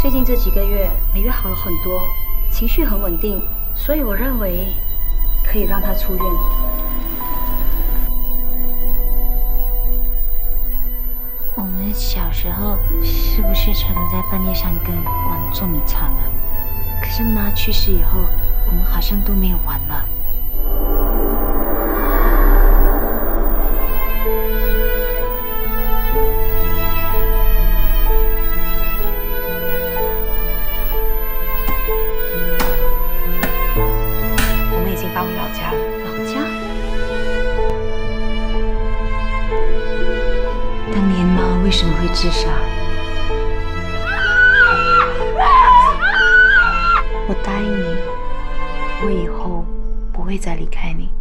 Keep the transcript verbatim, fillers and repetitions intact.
最近这几个月，美月好了很多，情绪很稳定，所以我认为可以让她出院。 我们小时候是不是常常在半夜三更玩捉迷藏啊？可是妈去世以后，我们好像都没有玩了。 搬回老家了，老家。 当年妈为什么会自杀？我答应你，我以后不会再离开你。